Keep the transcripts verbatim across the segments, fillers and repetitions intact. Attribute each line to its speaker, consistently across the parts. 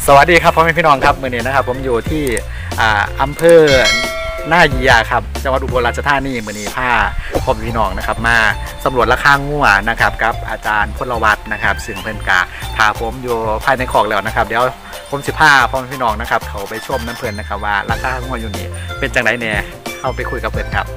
Speaker 1: สวัสดีครับพ่อแม่พี่น้องครับเมื่อนี้นะครับผมอยู่ที่อำเภอหน้ายียาครับจังหวัดอุบลราชธานีเมื่อนี้พาพ่อแม่พี่น้องนะครับมาสำรวจราคางัวนะครับกับอาจารย์พลวัฒน์นะครับซึ่งเพิ่นกาพาผมอยู่ภายในคอกแล้วนะครับเดี๋ยวผมสิพาพ่อแม่พี่น้องนะครับเขาไปชมน้ำเพลินนะครับว่าราคางัวอยู่นี่เป็นจังไรเนี่ยเข้าไปคุยกับเพิ่นครับ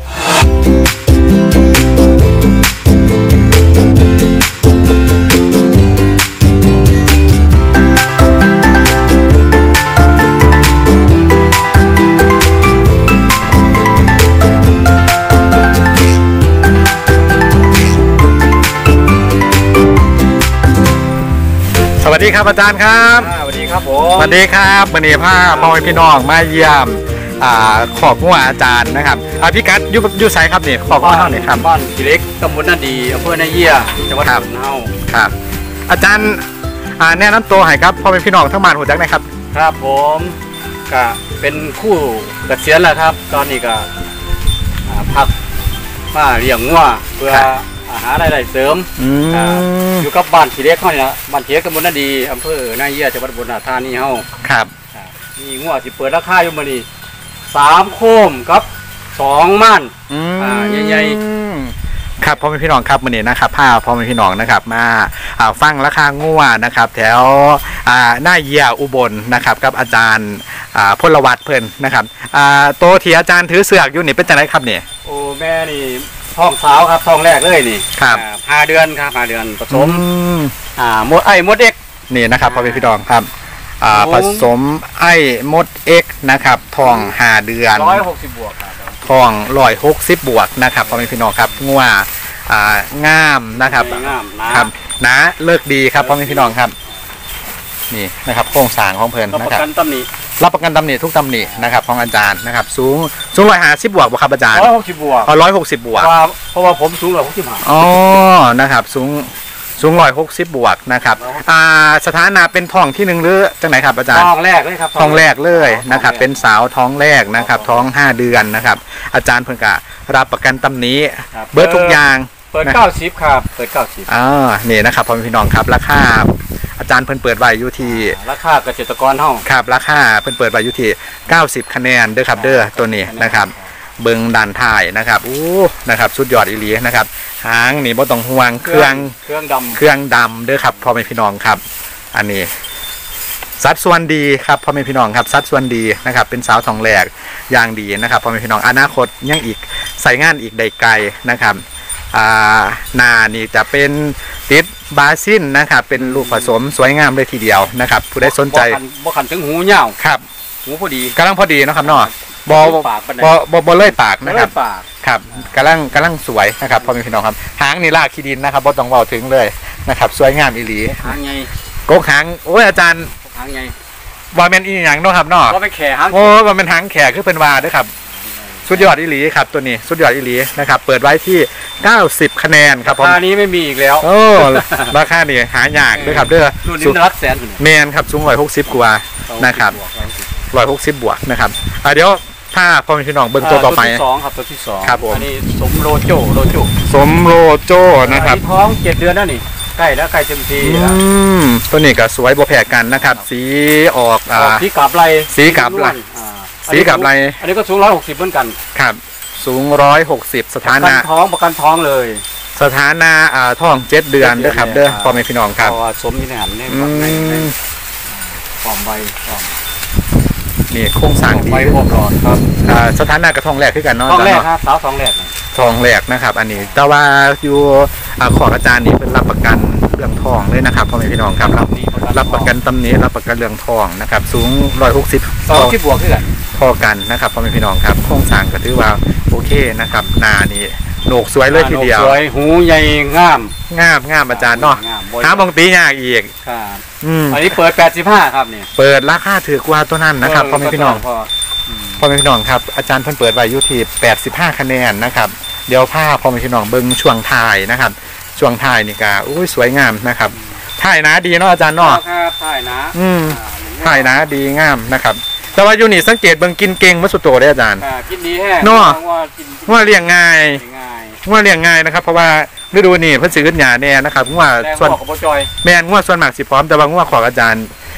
Speaker 1: สวัสดีครับอาจารย์ครับ
Speaker 2: สวัสดีครับผม
Speaker 1: สวัสดีครับวันนี้พาพ่อแม่พี่น้องมาเยี่ยมขอบงัวอาจารย์นะครับพี่กัดยูยูไซครับนี่ขอบงัวเท่าไหร่ครับ
Speaker 2: บ้านพี่เล็กตำบลนาดีอำเภอนาเยี่ยจังหวัดอุบลเฮา
Speaker 1: ครับอาจารย์แนะนำตัวให้ครับพ่อแม่พี่น้องทั้งบ้านหูจักนะครับ
Speaker 2: ครับผมก็เป็นคู่เกษียณแล้วครับตอนนี้ก็พักมาเลี้ยงงัวเพื่อหารายได้เสริมอยู่กับบ้านพี่เล็กเขาเนี่ยบ้านพี่เล็กตำบลนาดีอำเภอนาเยี่ยจังหวัดอุบลราชธานีเฮา
Speaker 1: ครับ
Speaker 2: มีงัวที่เปิดราคาอยู่มื้อนี้สามโคมกับสองม่านใหญ่
Speaker 1: ๆครับพ่อแม่พี่น้องครับมื้อนี้นะครับพาพ่อแม่พี่น้องนะครับมาฟังราคางัวนะครับแถวหน้าเยี่ยอุบลนะครับกับอาจารย์พลวัฒน์เพิ่นนะครับโตที่อาจารย์ถือเสือกอยู่นี่เป็นจังไดครับนี่
Speaker 2: โอ้แม่นี่ท้องสาวครับท้องแรกเลยนี่
Speaker 1: ครับ
Speaker 2: ห้าเดือนครับห้าเดือนผสมอ่ามดไอ้มดเอ็ก
Speaker 1: นี่นะครับพ่อแม่พี่น้องครับผสมไอ้มดเอ็กนะครับทองห้าเดือน
Speaker 2: ร้อยหกสิบบวกครับ
Speaker 1: ทองร้อยหกสิบบวกนะครับพ่อแม่พี่น้องครับงัวงามนะครับครับนะเลิกดีครับพ่อแม่พี่น้องครับนี่นะครับโครงสร้างของเพลินนะครับรับประกันตำหนิรับประกันตำหนิทุกตำหนินะครับของอาจารย์นะครับสูงสูงร้อยห้าสิบบวกบ่ครับอาจารย์
Speaker 2: ร้อยหกสิบบวก
Speaker 1: ร้อยหกสิบบวก
Speaker 2: เพราะว่าผมสูงร้อยหกสิบห้า
Speaker 1: อ๋อนะครับสูงสูงร้อยหกสิบบวกนะครับอ่าสถานะเป็นท้องที่หนึ่งหรือจังไหนครับอาจารย์
Speaker 2: ท้องแรกเลยครับ
Speaker 1: ท้องแรกเลยนะครับเป็นสาวท้องแรกนะครับท้องห้าเดือนนะครับอาจารย์เพิ่งกะรับประกันตำหนิเบิร์ดทุกอย่าง
Speaker 2: เปิดเก้าสิบครับเปิดเก้าสิบ
Speaker 1: อ่านี่นะครับพ่อพี่น้องครับราคาอาจารย์เพิ่นเปิดไว้อยู่ที่
Speaker 2: ราคาเกษตรกรเฮา
Speaker 1: ครับราคาเพิ่นเปิดไว้อยู่ที่เก้าสิบคะแนนเด้อครับเด้อตัวนี้นะครับเบิ่งด่านท้ายนะครับอู้นะครับสุดยอดอีหลีนะครับหางนี่บ่ต้องห่วงเครื่อง
Speaker 2: เครื่องดำ
Speaker 1: เครื่องดำเด้อครับพ่อแม่พี่น้องครับอันนี้สัดส่วนดีครับพ่อแม่พี่น้องครับสัดส่วนดีนะครับเป็นสาวทองแหลกอย่างดีนะครับพ่อแม่พี่น้องอนาคตยังอีกใส่งานอีกได้ไกลนะครับอ่านานี่จะเป็นติดบาซินนะครับเป็นลูกผสมสวยงามเลยทีเดียวนะครับผู้ใดสนใจ
Speaker 2: บ่ขันถึงหูยาว
Speaker 1: ครับ
Speaker 2: หูพอดี
Speaker 1: กำลังพอดีนะครับเนาะบอบอบอบอเลื่อยปากนะครับครับกำลังกำลังสวยนะครับพ่อแม่พี่น้องครับหางนี่ลากขี้ดินนะครับบ่ต้องเว้าถึงเลยนะครับสวยงามอีหลี
Speaker 2: หางไง
Speaker 1: โกกหางโอ้ยอาจารย์
Speaker 2: หางไง
Speaker 1: บ่แม่นอีหยังเนาะครับเนาะ
Speaker 2: บ่เป็นแขหาง
Speaker 1: โอ้บ่เป็นหางแขคือเป็นวาเด้อครับสุดยอดอีหลีครับตัวนี้สุดยอดอีหลีนะครับเปิดไว้ที่เก้าสิบคะแนนครับผม
Speaker 2: ราคานี้ไม่มีอีกแล้ว
Speaker 1: โอ้ราคานี่หายากด้วยครับเด้อ
Speaker 2: สูงรักแสน
Speaker 1: แมนครับสูงร้อยหกสิบกว่านะครับร้อยหกสิบบวกนะครับเดี๋ยวถ้าพ่อแม่พี่น้องเบิ่งตัวต่อไป
Speaker 2: ตัวที่สองครับตัวที่สอง
Speaker 1: ครับผม
Speaker 2: อันนี้สมโรโจโรโจ
Speaker 1: สมโรโจนะครับ
Speaker 2: ท้องเจ็ดเดือนแล้วนี่ใกล้แล้วใกล้เต็มที
Speaker 1: อืมตัวนี้ก็สวยบ่แพ้กันนะครับสีออกอ่า
Speaker 2: สีกาบไร
Speaker 1: สีกาบไรสีกาบไร
Speaker 2: อันนี้ก็สูงร้อยหกสิบเหมือนกัน
Speaker 1: ครับสูงร้อยหกสิบสถานะ
Speaker 2: ท้องประกันท้องเลย
Speaker 1: สถานะอ่าท้องเจ็ดเดือนเด้อครับเด้อพ่อแม่พี่น้องครับ
Speaker 2: สมนี่ในหันนี่ความใบ
Speaker 1: นี่โค้งสร้างดี
Speaker 2: ใบพวกหลอดครับ
Speaker 1: อ่าสถานะกระทองแรกขึ้นกันเนาะ
Speaker 2: ทองแรกครับสาวทองแรก
Speaker 1: ทองแรกนะครับอันนี้แต่ว่าอยู่ขออาจารย์นี่เป็นรับประกันเรื่องทองเลยนะครับพ่อแม่พี่น้องครับรับประกันตำหนิรับประกันเรื่องทองนะครับสูงร้อยหกสิบ
Speaker 2: สองที่บวกขึ้นกัน
Speaker 1: พอกันนะครับพ่อแม่พี่น้องครับโครงสร้างก็ถือว่าโอเคนะครับนานี่โหนกสวยเลยทีเดียว
Speaker 2: สวยหูใหญ่งาม
Speaker 1: งามงามอาจารย์เนาะหาบางตียากอีก
Speaker 2: ครับอันนี้เปิดแปดสิบห้าครับเนี่ย
Speaker 1: เปิดราคาถือกว่าตัวนั้นนะครับพ่อแม่พี่น้องพ่อแม่พี่น้องครับอาจารย์เพิ่นเปิดไว้อยู่ที่แปดสิบห้าคะแนนนะครับเดี๋ยวผ้าพ่อแม่พี่น้องเบิ้งช่วงท้ายนะครับช่วงท้ายนี่ก็อุ้ยสวยงามนะครับท้ายนะดีเนาะอาจารย์เนาะ
Speaker 2: ครับท้ายนะ
Speaker 1: อืมท้ายนะดีงามนะครับแต่ว่าอยู่นี่สังเกตเบิ่งกินเก่งมัสุโตได้อาจารย์
Speaker 2: กินดีแห้ง
Speaker 1: เนาะว่าเลี้ยงง่ายว่าเลี้ยงง่ายนะครับเพราะว่าฤดูนี่เพิ่นสิขึ้นหญ้าแน่นะครับว่าส่วนแมนว่าส่วนมากสิพร้อมแต่ว่าว่าของอาจารย์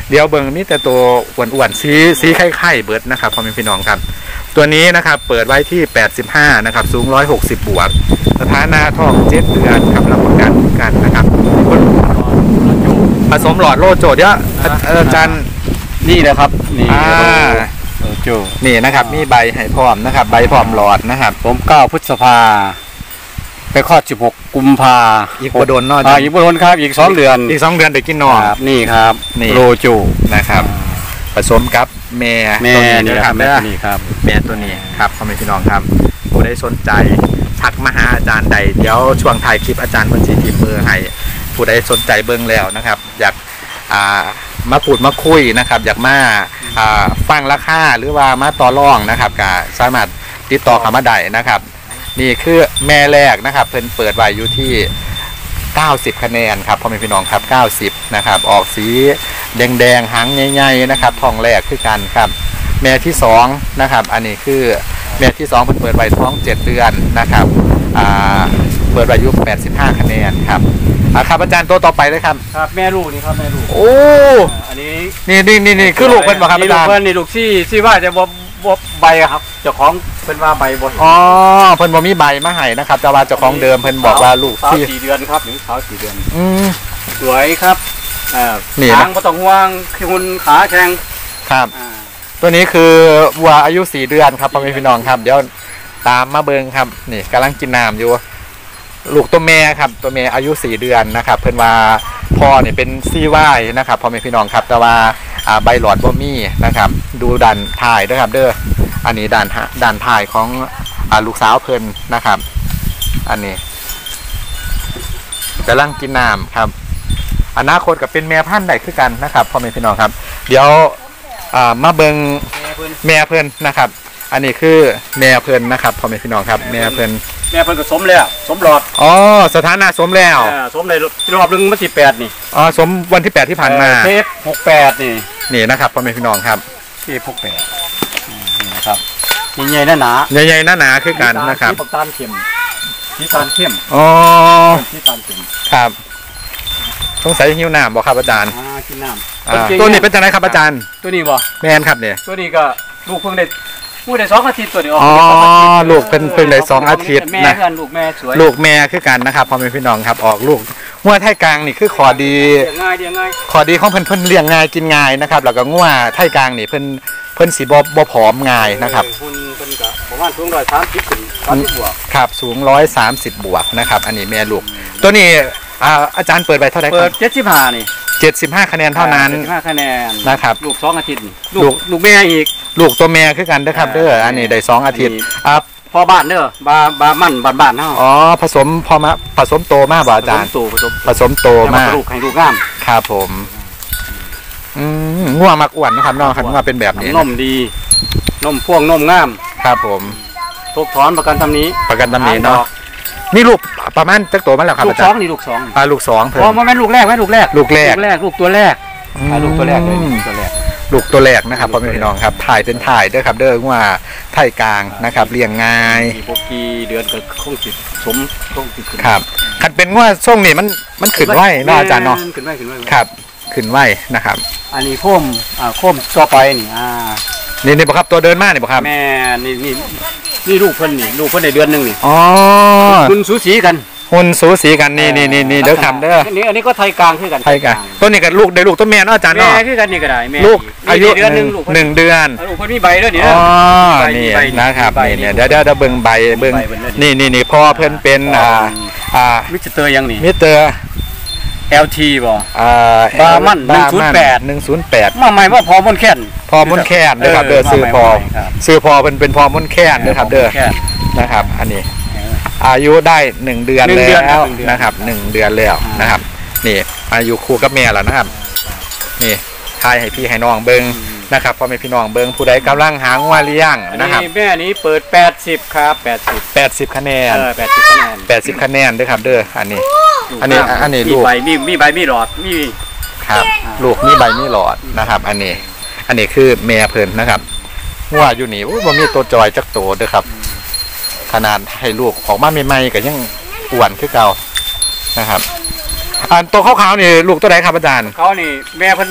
Speaker 1: เดี๋ยวเบิ่งมีแต่ตัวอ้วนๆสีสีไข่ๆเบิดนะครับพ่อแม่พี่น้องครับตัวนี้นะครับเปิดไว้ที่แปดสิบห้านะครับสูงหนึ่งร้อยหกสิบบวกสถานะท้องเจ็ดเดือนครับรับประกันกันนะครับผสมหลอดโลโจเดี๋ยวอาจารย์
Speaker 2: นี่นะครับนี่
Speaker 1: อ่า
Speaker 2: โลโจ
Speaker 1: นี่นะครับมีใบให้พร้อมนะครับใบพร้อมหลอดนะครับ
Speaker 2: ผมเก้าพฤษภาไปคลอดสิบหกกุมภา
Speaker 1: อีกบ่โดนเนาะ
Speaker 2: อ่าอีกบ่โดนครับอีกสองเดือน
Speaker 1: อีกสองเดือนเดี๋ยวกินนอน
Speaker 2: ครับนี่ครับ
Speaker 1: นี่
Speaker 2: โลโจ
Speaker 1: นะครับผสมกับแม่
Speaker 2: แม่
Speaker 1: ตัวนี้
Speaker 2: นี่
Speaker 1: นะ
Speaker 2: ค
Speaker 1: ค
Speaker 2: รั
Speaker 1: รั
Speaker 2: บบ แม่ตัวนี้ครับ
Speaker 1: แม่ตัวนี้ครับพ่อแม่พี่น้องครับผู้ใดสนใจทักมาหาอาจารย์ใดเดี๋ยวช่วงถ่ายคลิปอาจารย์เพิ่นสิทีมมือให้ผู้ใดสนใจเบิ่งแล้วนะครับ อยากอ่ามาพูดมาคุยนะครับ อยากมาอ่าฟังราคาหรือว่ามาต่อรองนะครับก็สามารถติดต่อเข้ามาได้นะครับ นี่คือแม่แรกนะครับเพิ่นเปิดไว้อยู่ที่เก้าสิบคะแนนครับพ่อแม่พี่น้องครับเก้าสิบนะครับออกสีแดงๆหางใหญ่ๆนะครับทองแรกคือกันครับแม่ที่สองนะครับอันนี้คือแม่ที่สองเพิ่นเปิดไว้ท้องเจ็ดเดือนนะครับอ่าเปิดไว้อยู่แปดสิบห้าคะแนนครับอ่าครับอาจารย์ตัวต่อไปเลยครับ
Speaker 2: ครับแม่ลูกนี่ครับแม่ลูก
Speaker 1: โอ้
Speaker 2: อันนี้
Speaker 1: นี่นี่นี่นี่คือลูกเพิ่นบ่ครับอา
Speaker 2: นี่ลู
Speaker 1: จาก รย์
Speaker 2: เพิ่นนี่ลูกซี่ซี่ว่าจะบ่บ่ใบครับเจ้าของเพิ่นว่าใบบ่
Speaker 1: อ๋อเพิ่นบ่มีใบมาให้นะครับแต่ว่าเจ้าของเดิมเพิ่นบอกว่าลูก
Speaker 2: สาว
Speaker 1: ที่
Speaker 2: สี่เดือนครับหรือสาวสี่เดือน
Speaker 1: อืม
Speaker 2: สวยครับอ่า
Speaker 1: นี่นะ
Speaker 2: ทางบ่ต้องห่วงคุณขาแข็ง
Speaker 1: ครับ
Speaker 2: อ่า
Speaker 1: ตัวนี้คือวัวอายุสี่เดือนครับพ่อแม่พี่น้องครับเดี๋ยวตามมาเบิงครับนี่กำลังกินน้ำอยู่ลูกตัวแม่ครับตัวแม่อายุสี่เดือนนะครับเพิ่นว่าพ่อเนี่ยเป็นซีวายนะครับพ่อแม่พี่น้องครับแต่ว่าอ่าใบหลอดบ่มีนะครับดูดันถ่ายด้วยครับเด้ออันนี้ด่านด่านถ่ายของอ่าลูกสาวเพิ่นนะครับอันนี้กำลังกินน้ำครับอนาคตกับเป็นแม่พันธุ์ได้คือกันนะครับพ่อแม่พี่น้องครับเดี๋ยวอ่ามาเบิง
Speaker 2: แม่เพิ่น
Speaker 1: แม่เพิ่นนะครับ อันนี้คือแม่เพิ่นนะครับพ่อแม่พี่น้องครับแม่เพิ่น
Speaker 2: แม่เพิ่นก็สมแล้วสมหลอด
Speaker 1: อ๋อสถานะสมแล้ว
Speaker 2: อ่าสมในรอบหนึงมันสิบแปดนี่
Speaker 1: อ๋อสมวันที่แปดที่ผ่านมา
Speaker 2: เทปหกแปดนี่
Speaker 1: นี่นะครับพ่อแม่พี่น้องครับ
Speaker 2: เทปหกแปดอืมนี่นะครับใหญ่ๆหนาๆ
Speaker 1: ใหญ่ๆหนาๆคือกันนะครับ
Speaker 2: สีตาลเข้มสีตาลเข้ม
Speaker 1: อ๋อ
Speaker 2: สีตาลเข้ม
Speaker 1: ครับสงสัยหิวน้ำบ่ครับอาจารย์
Speaker 2: อ่ากินน้ำ
Speaker 1: อ่าตัวนี้เป็นจังไดครับอาจารย์
Speaker 2: ตัวนี้บ่
Speaker 1: แม่นครับเนี่ย
Speaker 2: ตัวนี้ก็ลูกเพิ่งได้พูดได้สองอาทิตย์ตัวนี้ออก
Speaker 1: อ๋อ
Speaker 2: ได้สงาทิตย์
Speaker 1: ลูกเพิ่งเพิ่งได้สองอาทิตย์
Speaker 2: แม่
Speaker 1: นะ
Speaker 2: เพื่อนลูกแม่สวย
Speaker 1: ลูกแม่คือกันนะครับพ่อแม่พี่น้องครับออกลูกงัวไทยกลางนี่คือขอดี
Speaker 2: เลี้ยงง่ายเลี้ยงง่าย
Speaker 1: ขอดีของเพิ่นเพิ่นเลี้ยงง่ายกินง่ายนะครับแล้วก็งัวไทยกลางนี่เพิ่นเพิ่นสิบ่บ่ผอมง่ายนะครับ
Speaker 2: เออหุ่นเพิ่นก็ประมาณสูงร้อยสามสิบถึงสามสิบบวก
Speaker 1: ครับสูงหนึ่งร้อยสามสิบบวกนะครับอันนี้แม่ลูกตัวนี้อ่าอาจารย์เปิดไปเท่าไหร่ค
Speaker 2: เปิ
Speaker 1: รั
Speaker 2: ด
Speaker 1: บ
Speaker 2: เจ็ดสิบห้านี่
Speaker 1: เจ็ดสิบห้าคะแนนเท่านั้น
Speaker 2: เจ็ดสิบห้าคะแนน
Speaker 1: นะครับ
Speaker 2: ลูกสองอาทิตย์นี่
Speaker 1: ลู
Speaker 2: ลู
Speaker 1: ก
Speaker 2: กลูกแม่อีก
Speaker 1: ลูกตัวแม่คือกันนะครับเด้ออันนี้ได้สองอาทิตย์
Speaker 2: อันนี้
Speaker 1: อ่า
Speaker 2: พ่อบ้านเด้อบาบามั่นบ้านบ้านเฮา
Speaker 1: อ๋อผสมพอมาผสมโตมากบ่อาจารย์
Speaker 2: ผสมตู่ผสม
Speaker 1: ผสมโต
Speaker 2: แต่ว่
Speaker 1: มาก
Speaker 2: ลูกให้ลูกงาม
Speaker 1: ครับผมอืมง่วงมักอ้วนนะครับน้องครับง่วงเป็นแบบนี้
Speaker 2: นมดีนมพ่วงนมงาม
Speaker 1: ครับผม
Speaker 2: ทุกถอนประกันตำนี้
Speaker 1: ประกันตำหนิเนาะนี่ลูกประมาณจักโตมาแล้วครับ
Speaker 2: ลูก
Speaker 1: อา
Speaker 2: ส
Speaker 1: จา
Speaker 2: อ
Speaker 1: รง ย์
Speaker 2: นี่ลูกสอง
Speaker 1: อ่าลูกสองเพิ่
Speaker 2: อ๋
Speaker 1: น
Speaker 2: อมันเป็นลูกแรกไหมลูกแรก
Speaker 1: ลูกแรก
Speaker 2: ลูกแรกลูกตัวแรกอ่าลูกตัวแรกเลยลูกตัวแรก
Speaker 1: ลูกตัวแรกนะครับพ่อแม่พี่น้องครับถ่ายเป็นถ่ายเด้อครับเด้อว่าไทยกลางนะครับเลี้ยงง่าย
Speaker 2: มีพวกกี่เดือนก็คงสิสมคงสิขึ้น
Speaker 1: ครับคันเป็นว่าช่วงนี้มันมันขึ้นไหวเนาะอาจารย์เนาะ
Speaker 2: ขึ้นไหวขึ้นไหว
Speaker 1: ครับขึ้นไหวนะครับ
Speaker 2: อันนี้โคมอ่าโคมต่อไปนี่อ่า
Speaker 1: นี่นี่บ่ครับตัวเดินมานี่บ่ครับ
Speaker 2: แม่นี่นี่นี่ลูกเพิ่นนี่ลูกเพิ่นได้เดือนหนึงนี่
Speaker 1: อ๋อ
Speaker 2: คุณสูสีกัน
Speaker 1: หุ่นสูสีกันนี่นี่นี่นี่เด้อครับเด้อ
Speaker 2: อันนี้อันนี้ก็ไทยกลางคือกัน
Speaker 1: ไทยกลางตัวนี้กับลูกได้ลูกตัวแม่เนาะอาจารย์
Speaker 2: แม่
Speaker 1: เนาะ
Speaker 2: คือกันนี่ก็ได้แม่
Speaker 1: ลูกอายุ
Speaker 2: นี่เดือนหนึง
Speaker 1: หนึ่ง
Speaker 2: ลูกเพิ่น
Speaker 1: หนึ่งเดือน
Speaker 2: ลูกเพิ่นมีใบด้วยนี่
Speaker 1: อ๋
Speaker 2: นะ
Speaker 1: อ
Speaker 2: มี
Speaker 1: นี่
Speaker 2: ใบมีใบ
Speaker 1: นะครับ
Speaker 2: มีใบ
Speaker 1: นี่เนี่ย
Speaker 2: มี
Speaker 1: เดี๋ยวเดี๋ยวเดี๋ยวเบิ่งใบเบิ่ง
Speaker 2: ใบเบิ่งเลย
Speaker 1: นี่นี่นี่พ่อเพิ่นเป็นอ่าอ่า
Speaker 2: มิสเตอร์ยังนี่
Speaker 1: มิสเตอร์
Speaker 2: แอล ที บ่
Speaker 1: อ่า
Speaker 2: บาร์มัน
Speaker 1: บาร์มัน
Speaker 2: หนึ่งศูนย์แปด
Speaker 1: หนึ่งศูนย์แปด
Speaker 2: มาใหม่ว่าพอมันแค่น
Speaker 1: พอมุนแคนนะครับเด้อ
Speaker 2: เออ
Speaker 1: ซื้อพอ
Speaker 2: มาใหม่ๆครับ
Speaker 1: ซื้อพอเป็นเป็นพอมุนแคนนะครับเด้อ
Speaker 2: แค่น
Speaker 1: นะครับ อันนี้อายุได้หนึ่งเดือน
Speaker 2: หนึ่งเดือน
Speaker 1: แล้ว
Speaker 2: หนึ่งเดือน
Speaker 1: นะครับหนึ่งเดือนแล้ว
Speaker 2: อ่าน
Speaker 1: นะครับ นี่อายุคู่กับแม่แล้วนะครับ นี่ทายให้พี่ให้น้องเบิ้งนะครับพ่อแม่พี่น้องเบิ้งผู้ใดกำลังหางัวเลี้ยง
Speaker 2: อัน
Speaker 1: นะครับ
Speaker 2: นี้แม่นี้เปิดแปดสิบครับแปดสิบ
Speaker 1: แปดสิบคะแนน
Speaker 2: เออแปดสิบคะแนน
Speaker 1: แปดสิบคะแนนเด้อครับเด้ออันนี้ อันนี้อันนี้
Speaker 2: มี
Speaker 1: ลูก
Speaker 2: ใบมีมีใบมีหลอดมี
Speaker 1: ครับลูกมีใบมีหลอดนะครับ อันนี้ อันนี้คือแม่เพิ่นนะครับงัวอยู่นี่อุ้ยบ่มีตัวจอยจักโตเด้อครับ ขนาดให้ลูกออกมาใหม่ๆก็ยังอ้วนคือเก่านะครับอันตัวขาวๆนี่ลูกตัวไหนครับอาจารย์
Speaker 2: เขานี่แม่เพิ่น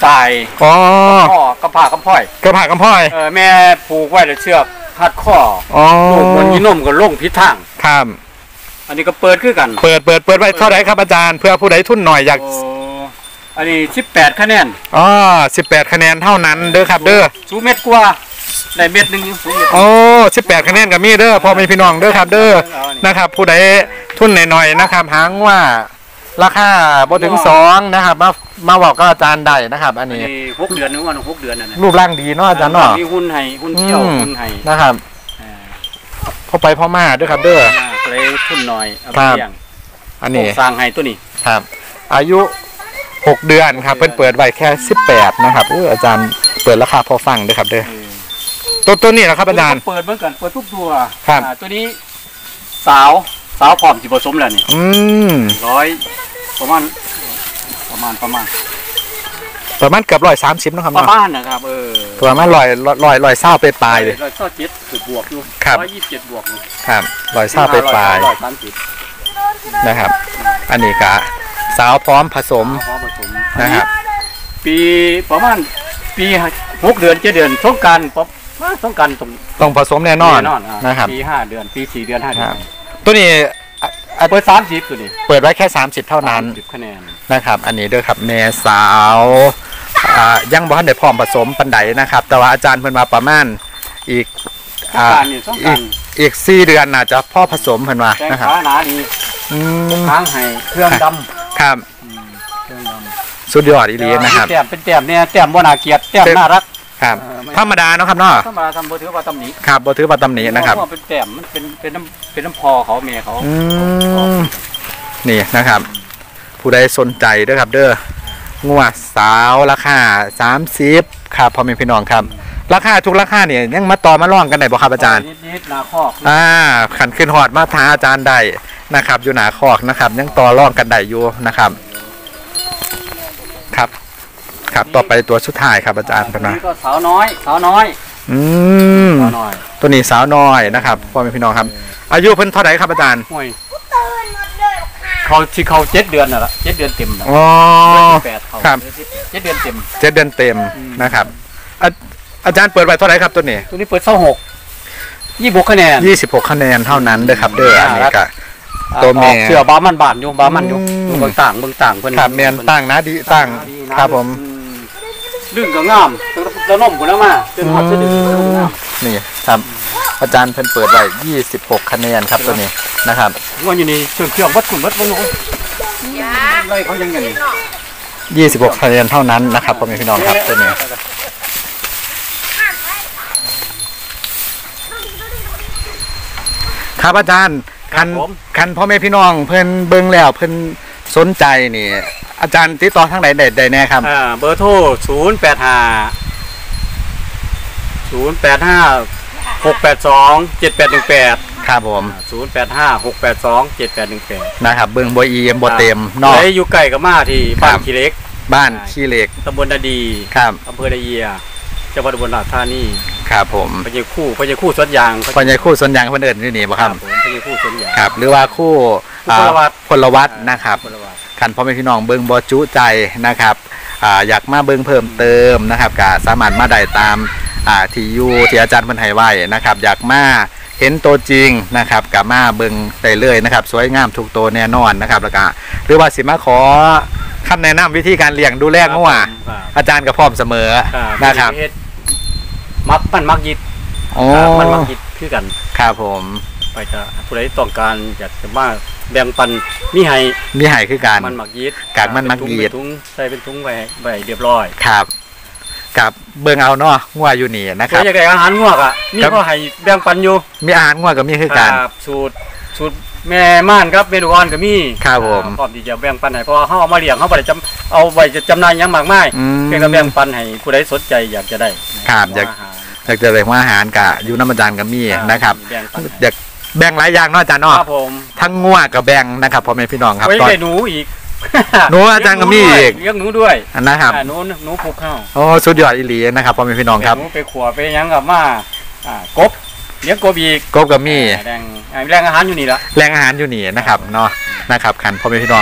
Speaker 2: ตาย
Speaker 1: อ๋อ
Speaker 2: พ่อกระพากระพ่อย
Speaker 1: กระผากำพ่อย
Speaker 2: เออแม่ผูกไว้แล้วเชือกพัดข้อ
Speaker 1: อ๋อ
Speaker 2: ลูกมันมีนมก็ลงพิษทาง
Speaker 1: ครับ
Speaker 2: อันนี้ก็เปิดคือกัน
Speaker 1: เปิดเปิดเปิดไว้เท่าไหร่ครับอาจารย์เพื่อผู้ใดทุนหน่อยอยาก
Speaker 2: โอ้อันนี้สิบแปดคะแนน
Speaker 1: อ๋อสิบแปดคะแนนเท่านั้นเด้อครับเด้อ
Speaker 2: สูงเม็ดกว่าได้เม็ดหนึงสูงเม็ด
Speaker 1: โอ้สิบแปดคะแนนกับมีเด้อพ่อแม่พี่น้องเด้อครับเด้อนะครับ ผู้ใดทุนหน่อยๆนะครับหางว่าราคาบ่ถึงสองนะครับมามาบอกก็อาจารย์ได้นะครับ อัน
Speaker 2: อัน
Speaker 1: นี้
Speaker 2: นี้หกเดือนนึงวันหกเดือนนั่นน่ะ
Speaker 1: รูปร่างดีเนาะอาจารย์เนาะ
Speaker 2: มีหุ้นให้หุ้นเที่ยว
Speaker 1: อืม
Speaker 2: หุ้นให้
Speaker 1: นะครับพ่อไปพ่อมาเด้อครับเด้อ
Speaker 2: อ่าก็เลยทุนน้อยเอาไป
Speaker 1: ครับ
Speaker 2: เลี้ยง
Speaker 1: อันนี้
Speaker 2: สร้างให้ตัวนี้
Speaker 1: ครับ อายุหกเดือนครับเพิ่นเปิดไว้แค่สิบแปดนะครับอู้อาจารย์เปิดราคาพอฟังเด้อครับเด้อ
Speaker 2: เออ
Speaker 1: ตัวตัวนี้เหรอครับอาจารย์
Speaker 2: เปิดเหมือนกันเปิดทุกตัว
Speaker 1: ครับ
Speaker 2: อ่าตัวนี้สาวสาวพร้อมสิผสมแล้วนี่
Speaker 1: อืม
Speaker 2: ร้อยประมาณประมาณประมาณ
Speaker 1: ประมาณเกือบร้อยสามสิบนาะครับ
Speaker 2: ประ
Speaker 1: เนาะ
Speaker 2: มาณนะครับเออ
Speaker 1: ประมาณร้อยร้อยร้อยเศร้าไปปลายเลย
Speaker 2: ร้อยเก้าเจ็ดคือบวกอยู่
Speaker 1: ครับ
Speaker 2: ร้อยยี่สิบเจ็ดบวกอยู่
Speaker 1: ครับร้อยเศร้าไปปลาย
Speaker 2: ร้อยสามสิบ
Speaker 1: นะครับ อันนี้กะสาวพร้อมผสม
Speaker 2: พร้อมผสม
Speaker 1: นะครับ
Speaker 2: ปีประมาณปีหกเดือนเจ็ดเดือนสงกรารสงกรารตรง
Speaker 1: ต้องผสมแน่นอน
Speaker 2: แน่นอนอ่ะ
Speaker 1: นะครับ
Speaker 2: ปีห้าเดือนปีสี่เดือนห้าเดื
Speaker 1: ค
Speaker 2: อ
Speaker 1: รั
Speaker 2: น
Speaker 1: บ ตัวนี้อ่ะอ่ะ
Speaker 2: เปิดสามสิบตัวนี้
Speaker 1: เปิดไว้แค่สามสิบเท่านั้น
Speaker 2: สิบคะแนน
Speaker 1: นะครับ อันนี้ด้วยครับแม่สาวอ่ายังบ่ทันได้พร้อมผสมปันไดนะครับ แต่ว่าอาจารย์เพิ่นมาประมาณอีก
Speaker 2: สง
Speaker 1: อ่าก
Speaker 2: รารนี่สงก
Speaker 1: อี
Speaker 2: ราก ร
Speaker 1: อีกสี่เดือนน่าจะพ่อผสมเพิ่นว่า
Speaker 2: แข้ง
Speaker 1: นะครับ
Speaker 2: ขาหนาดี
Speaker 1: อืม
Speaker 2: ค้างให้เครื่องด
Speaker 1: ครับ
Speaker 2: ำอืมเครื่องดำ
Speaker 1: สุดยอดอีหลีนะครับ
Speaker 2: แต้มเป็นแต้มเนี่ยแต้มบ่น่าเกลียดแต้มน่ารัก
Speaker 1: ครับ
Speaker 2: เออไม่
Speaker 1: ธรรมดาเนาะครับเนาะ
Speaker 2: ธรรมดาทำบ่ถือว่าตำหนิ
Speaker 1: ครับบ่ถือว่าตำหนินะครับ
Speaker 2: เพาว่าเป็นแต้มมันเป็นเป็นน้ำเป็นน้ำพอเขาแม่เขา
Speaker 1: อืมนี่นะครับ ผู้ใดสนใจเด้อครับ เด้องัวสาวราคาสามสิบครับพ่อแม่พี่น้องครับ ราคาทุกราคาเนี่ยยังมาต่อมาล่องกันได้บ่ครับอาจารย์
Speaker 2: นิดๆนาคอก
Speaker 1: อ่าขันขึ้นหอดมาท้าอาจารย์ได้นะครับ อยู่หนาคอกนะครับ ยังต่อร่องกันได้อยู่นะครับ ครับ ครับต่อไปตัวสุดท้ายครับอาจารย์เป็น
Speaker 2: อัน
Speaker 1: ว่า
Speaker 2: นี้ก็สาวน้อยสาวน้อย
Speaker 1: อืม
Speaker 2: สาวน้อย
Speaker 1: ตัวนี้สาวน้อยนะครับพ่อแม่พี่น้องครับ อายุเพิ่นเท่าไหร่ครับอาจารย์
Speaker 2: ห่วยเขาที่เขาเจ็ดเดือนน่ะละเจ็ดเดือนเต็มนะ
Speaker 1: อ๋อ
Speaker 2: แปดเขา
Speaker 1: ครับ
Speaker 2: เจ็ดเดือนเต็ม
Speaker 1: เจ็ดเดือนเต็มนะครับอาอาจารย์เปิดไว้เท่าไหร่ครับตัวนี้
Speaker 2: ตัวนี้เปิดเท่าหกยี่สิบหกคะแนน
Speaker 1: ยี่สิบหกคะแนนเท่านั้นเด้อครับเด้ออันนี้ก็ ตัวแม่
Speaker 2: ออกเสือบามันบานอยู่บามันอยู่
Speaker 1: อืม
Speaker 2: อยู่เบางต่างเบางต่างเพิ่น
Speaker 1: ครับแมนตั้งนะดีตั้งครับผม
Speaker 2: อืลื่นก็งามจะน่มกูนะมาจนหอดจะดึงงาม
Speaker 1: นี่ครับ อาจารย์เพิ่นเปิดไว้ยี่สิบหกคะแนนครับตัวนี้นะครับ
Speaker 2: ว่าอยู่นี่เชื่อมเชื่อมวัดคุณวัดวัดนู้นไรเขายังไงนี่
Speaker 1: ยี่สิบหกคะแนนเท่านั้นนะครับพ่อแม่พี่น้องครับตัวนี้ครับอาจารย์คันคันพ่อแม่พี่น้องเพิ่นเบิ่งแล้วเพิ่นสนใจนี่ อาจารย์ติดต่อทางไหนได้ได้แน่ครับ
Speaker 2: อ่าเบอร์โทรศูนย์แปดห้าศูนย์แปดห้าหกแปดสองเจ็ดแปดหนึ่งแปด
Speaker 1: ครับผม
Speaker 2: ศูนย์แปดห้าหกแปดสองเจ็ดแปดหนึ่งแปด
Speaker 1: นะครับเบิ่งบ่อีเอ็มบ่เต็มเนาะ
Speaker 2: และอยู่ใกล้กับมาที่บ้าน
Speaker 1: ครับ
Speaker 2: ขี้เล็ก
Speaker 1: บ้านขี้เหล็ก
Speaker 2: ตำบลนาดี
Speaker 1: ครับ
Speaker 2: อำเภอนาเยียจังหวัดอุบลราชธานี
Speaker 1: ครับผม
Speaker 2: พญาคู่พญาคู่สวนยาง
Speaker 1: ปัญญาคู่สวนยางเพิ่นเอิ้นอยู่นี่บ่ครับ
Speaker 2: ผมพญาคู่สวนยาง
Speaker 1: ครับ หรือว่าคู่
Speaker 2: คู่พลวัต
Speaker 1: พลวัตนะครับ
Speaker 2: พลวัต
Speaker 1: คันพ่อแม่พี่น้องเบิ่งบ่จุใจนะครับอ่าอยากมาเบิ่งเพิ่มเติมนะครับก็สามารถมาได้ตามอ่าที่อยู่ที่อาจารย์เพิ่นให้ไว้นะครับ อยากมาเห็นตัวจริงนะครับก็มาเบิ่งได้เลยนะครับสวยงามทุกตัวแน่นอนนะครับแล้วก็หรือว่าสิมาขอคำแนะนำวิธีการเลี้ยงดูแลงัว
Speaker 2: ครับ
Speaker 1: อาจารย์ก็พร้อมเสมอนะครับ
Speaker 2: เฮ็ดมักมันมักยิด
Speaker 1: โอ้
Speaker 2: มันมักยิดคือกัน
Speaker 1: ครับผม
Speaker 2: ไปจะผู้ใดต้องการอยากจะมาแบ่งปันมีให้
Speaker 1: มีให้คือกัน
Speaker 2: มันมักยิด
Speaker 1: กากมันมักยิด
Speaker 2: เป็นถุงใส่เป็นถุงไว้ไว้เรียบร้อย
Speaker 1: ครับกับเบิ่งเอาเนาะงัวอยู่นี่นะค
Speaker 2: ใคร
Speaker 1: รับ
Speaker 2: อยากได้อาหารงวกอ่ะนี่
Speaker 1: ครับ
Speaker 2: ก็ให้แบ่งปันอยู่
Speaker 1: มีอาหารงัวก็มีคือกัน
Speaker 2: ครับสูตรสูตรแม่ม่านครับเมนูอ่อนก็มี
Speaker 1: ครับผม
Speaker 2: พร้อมที่จะแบ่งปันให้เพราะว่าเฮาเอามาเลี้ยงเฮาบ่ได้จำเอาไว้จะจำหน่ายหยังมากมาย
Speaker 1: อืม
Speaker 2: เพียงแต่แบ่งปันให้ผู้ใดสนใจอยากจะได้
Speaker 1: ครับอยาก
Speaker 2: อาหาร
Speaker 1: อยากจะเลยว่าอาหารกับอยู่น้ำมันจานกับมีนะครับ
Speaker 2: แบ่งปันให้
Speaker 1: อยากแบ่งหลายอย่างเนาะอาจารย์เนาะ
Speaker 2: ครับผม
Speaker 1: ทั้งงัวกับแบ่งนะครับพ่อแม่พี่น้องครับ
Speaker 2: ไว้
Speaker 1: ตอน
Speaker 2: ได้หนูอีก
Speaker 1: หนูอาจารย์ก็มีอีก
Speaker 2: เลี้ยงหนูด้วย
Speaker 1: นะครับ
Speaker 2: อ่าหนูหนูผูกข้าว
Speaker 1: โอ้สุดยอดอีหลีนะครับพ่อแม่พี่น้องครับ
Speaker 2: หนูไปขัวไปหยังกับมาอ่ากบเลี้ยงกบอีก
Speaker 1: กบกับมี
Speaker 2: แรงอ่าแรงอาหารอยู่นี่ละ
Speaker 1: แรงอาหารอยู่นี่นะครับเนาะนะครับคันพ่อแม่พี่น้อง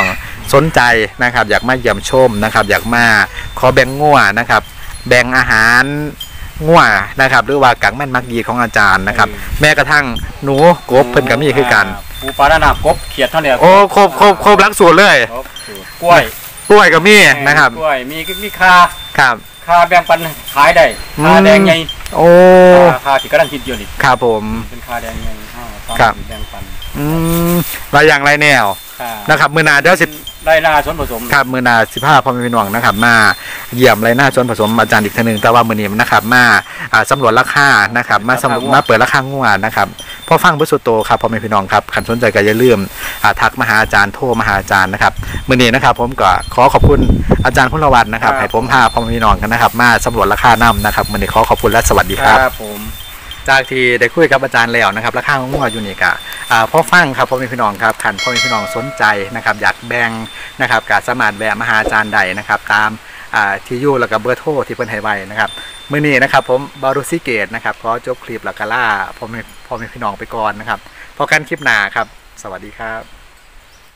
Speaker 1: สนใจนะครับอยากมาเยี่ยมชมนะครับอยากมาขอแบ่งงัวนะครับแบ่งอาหารงัวนะครับหรือว่ากังแม่นมักดีของอาจารย์นะครับแม้กระทั่งหนูกบเพิ่นก็มีคือกัน
Speaker 2: ปูปลาหน้ากบเขียดเท่านี้
Speaker 1: โอ้ครบครบครบหลักสูตรเลย
Speaker 2: กล้วย
Speaker 1: กล้วยก็มีนะครับ
Speaker 2: กล้วยมีมีคา
Speaker 1: ครับ
Speaker 2: คาแบ่งปันขายได้คาแดงไง
Speaker 1: โอ้
Speaker 2: คาที่กำลังคิดอยู่นี่
Speaker 1: ครับผม
Speaker 2: เป็นคาแดงไงห้า
Speaker 1: ครับ
Speaker 2: แบ่งปัน
Speaker 1: อืมรายอย่างไรแนวนะครับมือหนาเดี๋ยวสิ
Speaker 2: ได้หน้าส่วนผสม
Speaker 1: ครับมือหนาสิบห้าพอมีพี่น้องนะครับมาเยี่ยมไรหน้าส่วนผสมอาจารย์อีกทีหนึ่งแต่ว่ามือนี้นะครับมาอ่าสำรวจราคานะครับมาสำรวจมาเปิดราคางวดนะครับพอฟังเพื่อสุดโตครับพอมีพี่น้องครับขันสนใจก็อย่าลืมอ่าทักมาหาอาจารย์โทรมาหาอาจารย์นะครับมือนี้นะครับผมก็ขอขอบคุณอาจารย์พลวัฒน์นะครับให้ผมพาพอมีพี่น้องกันนะครับมาสำรวจราคานำนะครับมือนี้ขอขอบคุณและสวัสดีครับ
Speaker 2: ครับผม
Speaker 1: จากที่ได้คุยกับอาจารย์แล้วนะครับราคาของงัวอยู่นี่กะอ่าพ่อฟังครับพ่อแม่พี่น้องครับขันพ่อแม่พี่น้องสนใจนะครับอยากแบ่งนะครับก็สามารถแวะมาหาอาจารย์ใดนะครับตามอ่าที่อยู่แล้วก็เบอร์โทรที่เพิ่นให้ไว้นะครับมื้อนี้นะครับผมบารุสิเกตนะครับขอจบคลิปแล้วก็ล่าพ่อแม่พ่อแม่พี่น้องไปก่อนนะครับพอกันคลิปหน้าครับสวัสดีครับ